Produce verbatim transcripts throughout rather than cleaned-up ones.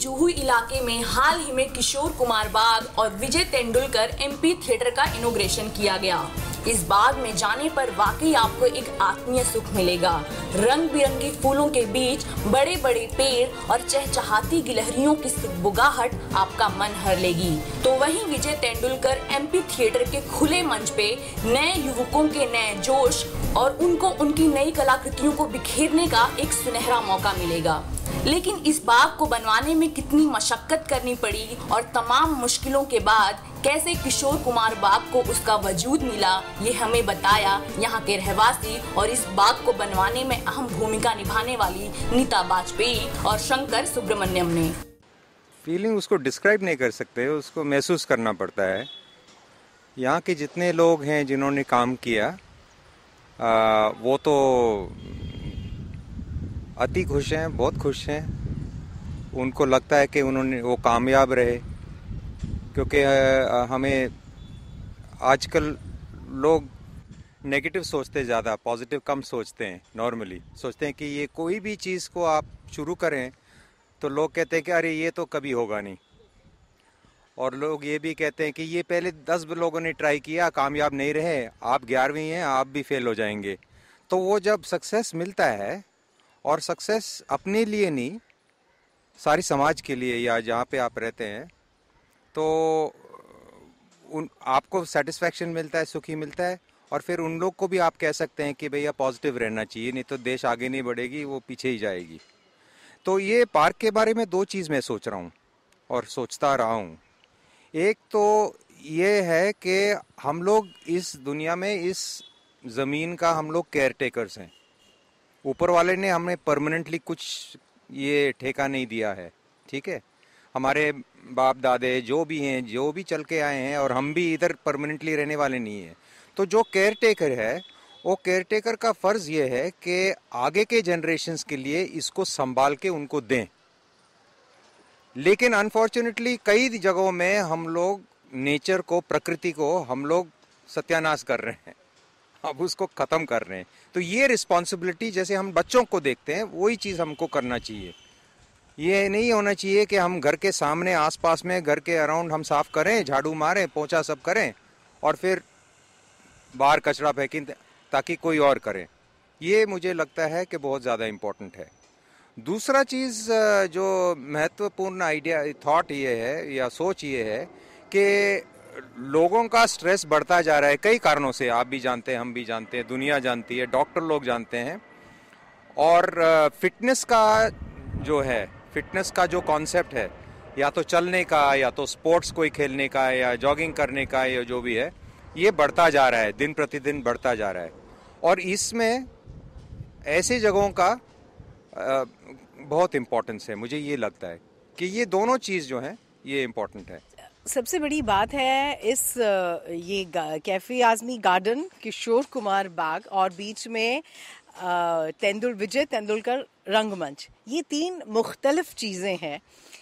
जुहू इलाके में हाल ही में किशोर कुमार बाग और विजय तेंदुलकर एमपी थिएटर का इनॉग्रेशन किया गया। इस बाग में जाने पर वाकई आपको एक आत्मीय सुख मिलेगा। रंग बिरंगे फूलों के बीच बड़े बड़े पेड़ और चहचहाती गिलहरियों की सुगबुगाहट आपका मन हर लेगी। तो वहीं विजय तेंदुलकर एमपी थिएटर के खुले मंच पे नए युवकों के नए जोश और उनको उनकी नई कलाकृतियों को बिखेरने का एक सुनहरा मौका मिलेगा। लेकिन इस बाग को बनवाने में कितनी मशक्कत करनी पड़ी और तमाम मुश्किलों के बाद कैसे किशोर कुमार बाग को उसका वजूद मिला, ये हमें बताया यहाँ के रहवासी और इस बाग को बनवाने में अहम भूमिका निभाने वाली नीता बाजपेयी और शंकर सुब्रमण्यम ने। फीलिंग उसको डिस्क्राइब नहीं कर सकते, उसको महसूस करना पड़ता है। यहाँ के जितने लोग हैं जिन्होंने काम किया आ, वो तो अति खुश हैं, बहुत खुश हैं। उनको लगता है कि उन्होंने वो कामयाब रहे, क्योंकि हमें आजकल लोग नेगेटिव सोचते ज़्यादा, पॉजिटिव कम सोचते हैं। नॉर्मली सोचते हैं कि ये कोई भी चीज़ को आप शुरू करें तो लोग कहते हैं कि अरे ये तो कभी होगा नहीं, और लोग ये भी कहते हैं कि ये पहले दस लोगों ने ट्राई किया, कामयाब नहीं रहे, आप ग्यारहवीं हैं, आप भी फेल हो जाएंगे। तो वो जब सक्सेस मिलता है, और सक्सेस अपने लिए नहीं, सारी समाज के लिए या जहाँ पे आप रहते हैं, तो उन आपको सेटिस्फैक्शन मिलता है, सुखी मिलता है। और फिर उन लोग को भी आप कह सकते हैं कि भैया पॉजिटिव रहना चाहिए, नहीं तो देश आगे नहीं बढ़ेगी, वो पीछे ही जाएगी। तो ये पार्क के बारे में दो चीज़ मैं सोच रहा हूँ और सोचता रहा हूँ। एक तो ये है कि हम लोग इस दुनिया में, इस ज़मीन का हम लोग केयर टेकर्स हैं। ऊपर वाले ने हमें परमानेंटली कुछ ये ठेका नहीं दिया है, ठीक है। हमारे बाप दादे जो भी हैं, जो भी चल के आए हैं, और हम भी इधर परमानेंटली रहने वाले नहीं हैं। तो जो केयर टेकर है, वो केयर टेकर का फ़र्ज़ ये है कि आगे के जनरेशन्स के लिए इसको संभाल के उनको दें। लेकिन अनफॉर्चुनेटली कई जगहों में हम लोग नेचर को, प्रकृति को हम लोग सत्यानाश कर रहे हैं, अब उसको ख़त्म कर रहे हैं। तो ये रिस्पॉन्सिबिलिटी जैसे हम बच्चों को देखते हैं, वही चीज़ हमको करना चाहिए। ये नहीं होना चाहिए कि हम घर के सामने, आसपास में, घर के अराउंड हम साफ़ करें, झाड़ू मारें, पोंछा सब करें, और फिर बाहर कचरा फेंकें ताकि कोई और करे। ये मुझे लगता है कि बहुत ज़्यादा इम्पोर्टेंट है। दूसरा चीज़ जो महत्वपूर्ण आइडिया, थॉट ये है या सोच ये है कि लोगों का स्ट्रेस बढ़ता जा रहा है कई कारणों से। आप भी जानते हैं, हम भी जानते हैं, दुनिया जानती है, डॉक्टर लोग जानते हैं। और फिटनेस का जो है, फिटनेस का जो कॉन्सेप्ट है, या तो चलने का, या तो स्पोर्ट्स कोई खेलने का, या जॉगिंग करने का, या जो भी है, ये बढ़ता जा रहा है, दिन प्रतिदिन बढ़ता जा रहा है। और इसमें ऐसे जगहों का आ, बहुत इम्पोर्टेंस है। मुझे ये लगता है कि ये दोनों चीज़ जो हैं ये इम्पोर्टेंट है। सबसे बड़ी बात है इस ये कैफ़े आज़मी गार्डन, किशोर कुमार बाग, और बीच में तेंदुल विजय तेंदुलकर रंगमंच, ये तीन मुख्तलिफ चीज़ें हैं।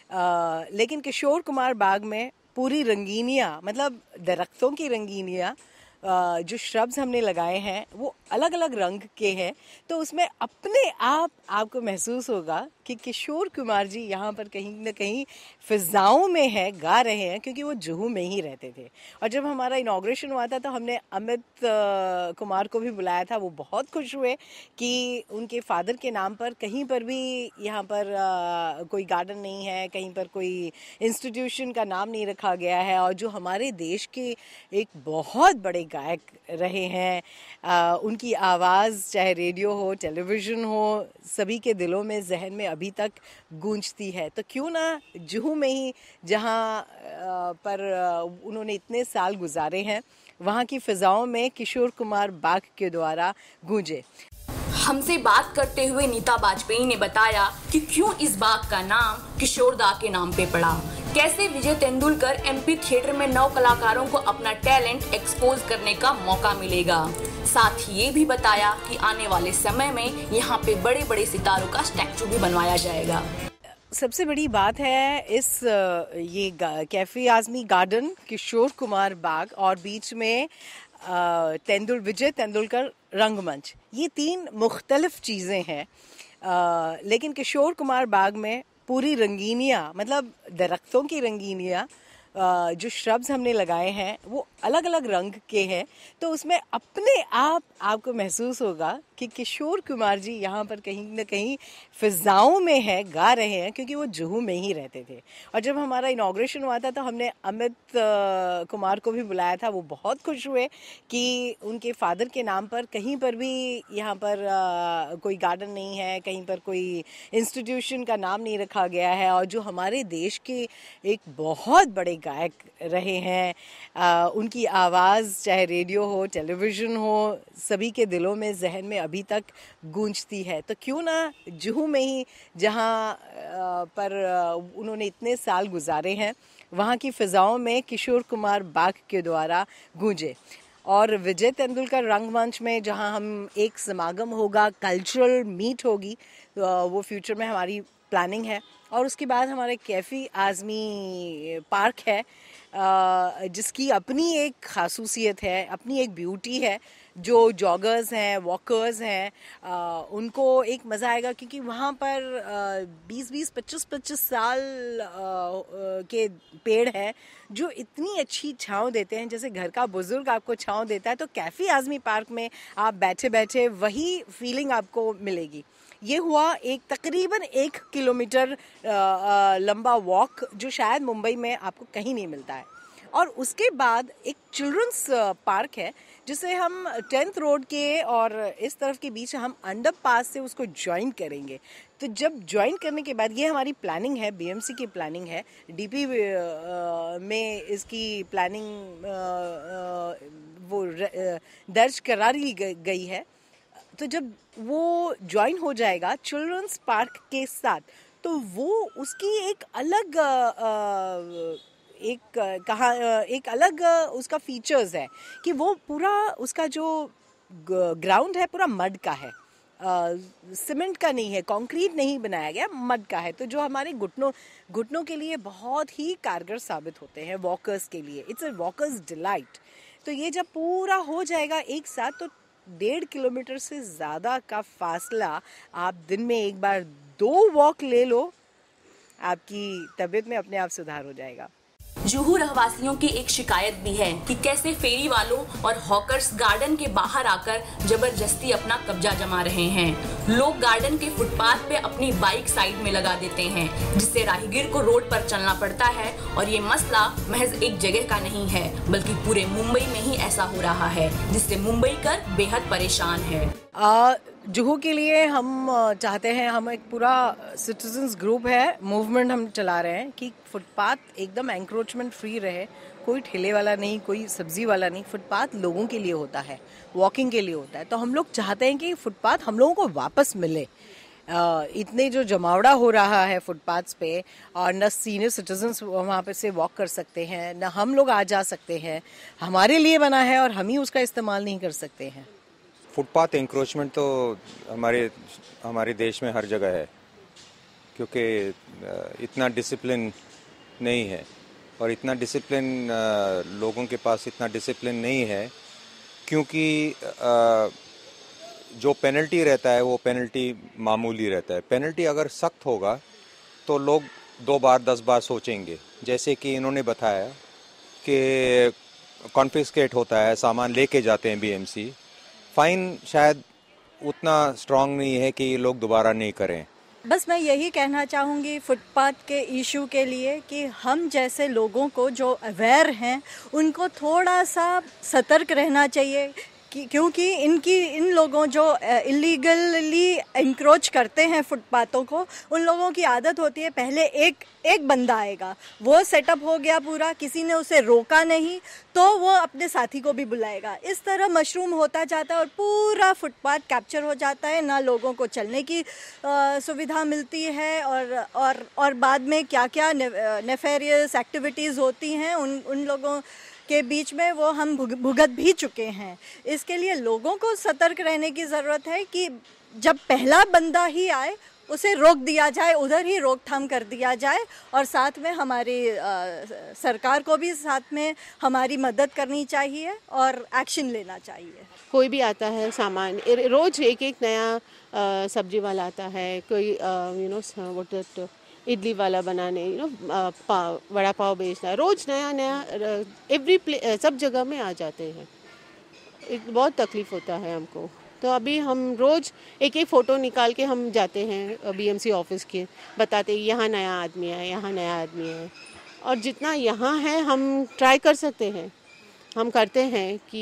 लेकिन किशोर कुमार बाग में पूरी रंगीनियाँ, मतलब दरख्तों की रंगीनियाँ, जो श्रब्स हमने लगाए हैं वो अलग अलग रंग के हैं। तो उसमें अपने आप आपको महसूस होगा कि किशोर कुमार जी यहाँ पर कहीं ना कहीं फ़िज़ाओं में है, गा रहे हैं, क्योंकि वो जुहू में ही रहते थे। और जब हमारा इनॉग्रेशन हुआ था तो हमने अमित कुमार को भी बुलाया था। वो बहुत खुश हुए कि उनके फादर के नाम पर कहीं पर भी यहाँ पर आ, कोई गार्डन नहीं है, कहीं पर कोई इंस्टीट्यूशन का नाम नहीं रखा गया है। और जो हमारे देश के एक बहुत बड़े गायक रहे हैं, आ, उनकी आवाज़ चाहे रेडियो हो, टेलीविज़न हो, सभी के दिलों में, जहन में अभी तक गूंजती है। तो क्यों ना जुहू में ही, जहाँ पर उन्होंने इतने साल गुजारे हैं, वहाँ की फ़िज़ाओं में किशोर कुमार बाग के द्वारा गूंजे। हमसे बात करते हुए नीता बाजपेयी ने बताया कि क्यों इस बाग का नाम किशोर दा के नाम पे पड़ा, कैसे विजय तेंदुलकर एमपी थिएटर में नौ कलाकारों को अपना टैलेंट एक्सपोज करने का मौका मिलेगा। साथ ही ये भी बताया कि आने वाले समय में यहाँ पे बड़े बड़े सितारों का स्टैचू भी बनवाया जाएगा। सबसे बड़ी बात है इस ये कैफ़े आज़मी गार्डन, किशोर कुमार बाग, और बीच में तेंदुल विजय तेंदुलकर रंगमंच, ये तीन मुख्तलिफ चीज़ें हैं। लेकिन किशोर कुमार बाग में पूरी रंगीनियाँ, मतलब दरख्तों की रंगीनियाँ, जो श्रब्स हमने लगाए हैं वो अलग अलग रंग के हैं, तो उसमें अपने आप आपको महसूस होगा कि किशोर कुमार जी यहाँ पर कहीं ना कहीं फिजाओं में है, गा रहे हैं, क्योंकि वो जुहू में ही रहते थे। और जब हमारा इनॉग्रेशन हुआ था तो हमने अमित कुमार को भी बुलाया था। वो बहुत खुश हुए कि उनके फादर के नाम पर कहीं पर भी यहाँ पर आ, कोई गार्डन नहीं है, कहीं पर कोई इंस्टीट्यूशन का नाम नहीं रखा गया है, और जो हमारे देश के एक बहुत बड़े गायक रहे हैं, आ, उनकी आवाज़ चाहे रेडियो हो, टेलीविज़न हो, सभी के दिलों में, जहन में अभी तक गूंजती है। तो क्यों ना जुहू में ही, जहाँ पर उन्होंने इतने साल गुजारे हैं, वहाँ की फ़िज़ाओं में किशोर कुमार बाग के द्वारा गूंजे। और विजय तेंदुलकर रंगमंच में जहाँ हम एक समागम होगा, कल्चरल मीट होगी, वो फ्यूचर में हमारी प्लानिंग है। और उसके बाद हमारे कैफ़ी आज़मी पार्क है, जिसकी अपनी एक खासूसियत है, अपनी एक ब्यूटी है। जो जॉगर्स हैं, वॉकर्स हैं, उनको एक मज़ा आएगा, क्योंकि वहाँ पर बीस बीस पच्चीस पच्चीस साल आ, के पेड़ हैं जो इतनी अच्छी छांव देते हैं, जैसे घर का बुजुर्ग आपको छांव देता है। तो कैफ़ी आज़मी पार्क में आप बैठे बैठे वही फीलिंग आपको मिलेगी। ये हुआ एक तकरीबन एक किलोमीटर लंबा वॉक, जो शायद मुंबई में आपको कहीं नहीं मिलता है। और उसके बाद एक चिल्ड्रंस पार्क है, जिसे हम टेंथ रोड के और इस तरफ के बीच हम अंडर पास से उसको ज्वाइन करेंगे। तो जब ज्वाइन करने के बाद, ये हमारी प्लानिंग है, बीएमसी की प्लानिंग है, डीपी में इसकी प्लानिंग वो दर्ज करा ली गई है। तो जब वो ज्वाइन हो जाएगा चिल्ड्रंस पार्क के साथ, तो वो उसकी एक अलग एक कहा एक अलग उसका फीचर्स है कि वो पूरा उसका जो ग्राउंड है पूरा मड का है, सीमेंट का नहीं है, कंक्रीट नहीं बनाया गया, मड का है। तो जो हमारे घुटनों घुटनों के लिए बहुत ही कारगर साबित होते हैं, वॉकर्स के लिए। It's a walkers delight. तो ये जब पूरा हो जाएगा एक साथ, तो डेढ़ किलोमीटर से ज़्यादा का फासला आप दिन में एक बार दो वॉक ले लो, आपकी तबीयत में अपने आप सुधार हो जाएगा। जुहू रहवासियों की एक शिकायत भी है कि कैसे फेरी वालों और हॉकर्स गार्डन के बाहर आकर जबरदस्ती अपना कब्जा जमा रहे हैं। लोग गार्डन के फुटपाथ पे अपनी बाइक साइड में लगा देते हैं, जिससे राहगीर को रोड पर चलना पड़ता है। और ये मसला महज एक जगह का नहीं है, बल्कि पूरे मुंबई में ही ऐसा हो रहा है, जिससे मुंबईकर बेहद परेशान है। आ, जुहू के लिए हम चाहते हैं, हम एक पूरा सिटीजन्स ग्रुप है, मूवमेंट हम चला रहे हैं कि फुटपाथ एकदम एंक्रोचमेंट फ्री रहे, कोई ठेले वाला नहीं, कोई सब्जी वाला नहीं। फुटपाथ लोगों के लिए होता है, वॉकिंग के लिए होता है। तो हम लोग चाहते हैं कि फुटपाथ हम लोगों को वापस मिले। आ, इतने जो जमावड़ा हो रहा है फुटपाथ्स पे, और न सीनियर सिटीजन्स वहाँ पे से वॉक कर सकते हैं, न हम लोग आ जा सकते हैं। हमारे लिए बना है और हम ही उसका इस्तेमाल नहीं कर सकते हैं। फुटपाथ इंक्रोचमेंट तो हमारे हमारे देश में हर जगह है, क्योंकि इतना डिसिप्लिन नहीं है, और इतना डिसिप्लिन लोगों के पास इतना डिसिप्लिन नहीं है, क्योंकि जो पेनल्टी रहता है वो पेनल्टी मामूली रहता है। पेनल्टी अगर सख्त होगा तो लोग दो बार दस बार सोचेंगे। जैसे कि इन्होंने बताया कि कॉन्फिस्केट होता है, सामान लेके जाते हैं बीएमसी, फाइन शायद उतना स्ट्रांग नहीं है कि लोग दोबारा नहीं करें। बस मैं यही कहना चाहूँगी फुटपाथ के इशू के लिए कि हम जैसे लोगों को जो अवेयर हैं उनको थोड़ा सा सतर्क रहना चाहिए, कि क्योंकि इनकी इन लोगों जो इलीगली इंक्रोच करते हैं फुटपाथों को, उन लोगों की आदत होती है पहले एक एक बंदा आएगा, वो सेटअप हो गया पूरा, किसी ने उसे रोका नहीं तो वो अपने साथी को भी बुलाएगा। इस तरह मशरूम होता जाता है और पूरा फुटपाथ कैप्चर हो जाता है, ना लोगों को चलने की आ, सुविधा मिलती है, और और और बाद में क्या क्या नेफेरियस एक्टिविटीज़ होती हैं उन उन लोगों के बीच में, वो हम भुगत भी चुके हैं। इसके लिए लोगों को सतर्क रहने की ज़रूरत है कि जब पहला बंदा ही आए उसे रोक दिया जाए, उधर ही रोकथाम कर दिया जाए, और साथ में हमारी आ, सरकार को भी साथ में हमारी मदद करनी चाहिए और एक्शन लेना चाहिए। कोई भी आता है सामान, रोज़ एक एक नया आ, सब्जी वाला आता है, कोई you know what that idli वाला बनाने, यू नो पाव, वड़ा पाव बेचना, रोज़ नया नया एवरी प्ले सब जगह में आ जाते हैं। एक बहुत तकलीफ़ होता है हमको। तो अभी हम रोज़ एक एक फ़ोटो निकाल के हम जाते हैं बीएमसी ऑफिस के, बताते हैं यहाँ नया आदमी है, यहाँ नया आदमी है। और जितना यहाँ है हम ट्राई कर सकते हैं, हम करते हैं कि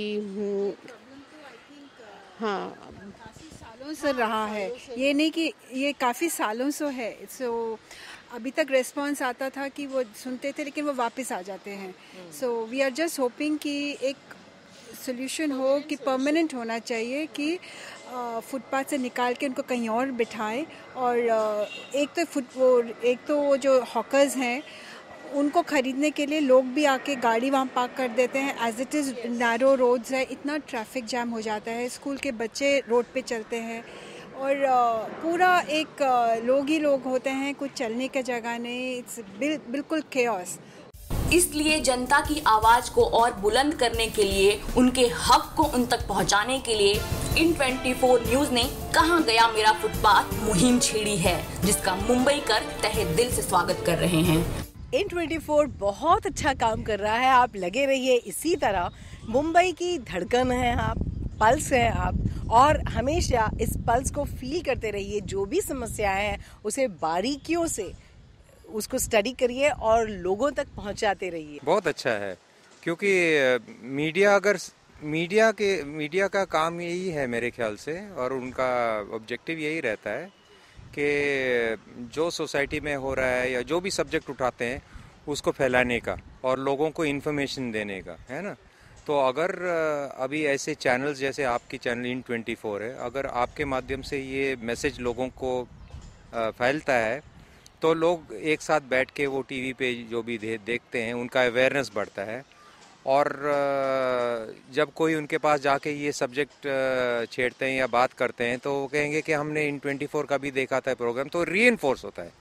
हाँ, काफ़ी सालों से रहा है ये, नहीं कि ये काफ़ी सालों से है। सो अभी तक रिस्पांस आता था कि वो सुनते थे लेकिन वो वापस आ जाते हैं। So we are just hoping कि एक सोल्यूशन हो कि परमानेंट होना चाहिए कि फुटपाथ से निकाल के उनको कहीं और बिठाएं। और एक तो फुट वो एक तो वो जो हॉकर्स हैं उनको ख़रीदने के लिए लोग भी आके गाड़ी वहाँ पार्क कर देते हैं। As it is narrow roads है, इतना ट्रैफिक जैम हो जाता है, स्कूल के बच्चे रोड पे चलते हैं और पूरा एक लोग ही लोग होते हैं, कुछ चलने की जगह नहीं। इट्स बिल, बिल्कुल केओस। इसलिए जनता की आवाज को और बुलंद करने के लिए, उनके हक को उन तक पहुंचाने के लिए इन चौबीस न्यूज ने कहां गया मेरा फुटपाथ मुहिम छेड़ी है, जिसका मुंबई कर तहे दिल से स्वागत कर रहे हैं। इन चौबीस बहुत अच्छा काम कर रहा है, आप लगे रहिए इसी तरह। मुंबई की धड़कन है आप, पल्स है आप, और हमेशा इस पल्स को फील करते रहिए। जो भी समस्याएं हैं उसे बारीकियों से उसको स्टडी करिए और लोगों तक पहुंचाते रहिए। बहुत अच्छा है, क्योंकि मीडिया अगर मीडिया के मीडिया का काम यही है मेरे ख्याल से, और उनका ऑब्जेक्टिव यही रहता है कि जो सोसाइटी में हो रहा है या जो भी सब्जेक्ट उठाते हैं उसको फैलाने का और लोगों को इन्फॉर्मेशन देने का, है ना। तो अगर अभी ऐसे चैनल्स जैसे आपकी चैनल इन चौबीस है, अगर आपके माध्यम से ये मैसेज लोगों को फैलता है तो लोग एक साथ बैठ के वो टीवी पे जो भी दे, देखते हैं उनका अवेयरनेस बढ़ता है। और जब कोई उनके पास जाके ये सब्जेक्ट छेड़ते हैं या बात करते हैं तो वो कहेंगे कि हमने इन चौबीस का भी देखा था प्रोग्राम, तो रीइंफोर्स होता है।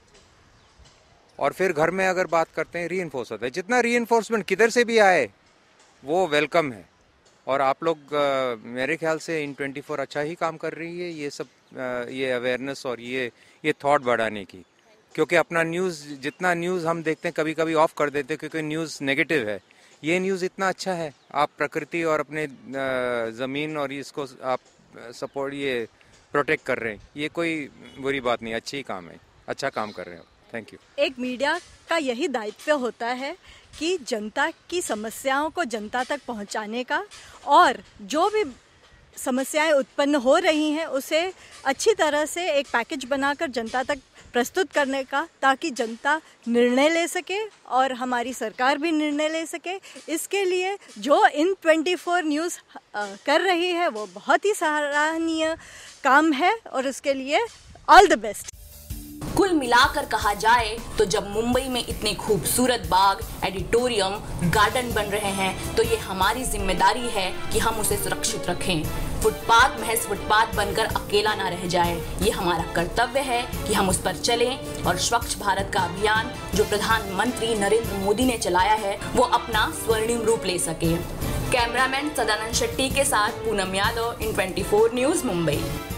और फिर घर में अगर बात करते हैं रीइंफोर्स होता है। जितना रीइंफोर्समेंट किधर से भी आए वो वेलकम है। और आप लोग मेरे ख्याल से इन चौबीस अच्छा ही काम कर रही है ये सब, ये अवेयरनेस और ये ये थॉट बढ़ाने की। क्योंकि अपना न्यूज़, जितना न्यूज़ हम देखते हैं कभी कभी ऑफ कर देते हैं क्योंकि न्यूज़ नेगेटिव है। ये न्यूज़ इतना अच्छा है, आप प्रकृति और अपने ज़मीन और इसको आप सपोर्ट, ये प्रोटेक्ट कर रहे हैं, ये कोई बुरी बात नहीं, अच्छी काम है, अच्छा काम कर रहे हो। Thank you. एक मीडिया का यही दायित्व होता है कि जनता की समस्याओं को जनता तक पहुंचाने का, और जो भी समस्याएं उत्पन्न हो रही हैं उसे अच्छी तरह से एक पैकेज बनाकर जनता तक प्रस्तुत करने का, ताकि जनता निर्णय ले सके और हमारी सरकार भी निर्णय ले सके। इसके लिए जो इन चौबीस न्यूज़ कर रही है वो बहुत ही सराहनीय काम है और उसके लिए ऑल द बेस्ट। कुल मिलाकर कहा जाए तो जब मुंबई में इतने खूबसूरत बाग, एडिटोरियम, गार्डन बन रहे हैं तो ये हमारी जिम्मेदारी है कि हम उसे सुरक्षित रखें। फुटपाथ महज फुटपाथ बनकर अकेला ना रह जाए, ये हमारा कर्तव्य है कि हम उस पर चलें और स्वच्छ भारत का अभियान जो प्रधानमंत्री नरेंद्र मोदी ने चलाया है वो अपना स्वर्णिम रूप ले सके। कैमरामैन सदानंद शेट्टी के साथ पूनम यादव, इन चौबीस न्यूज, मुंबई।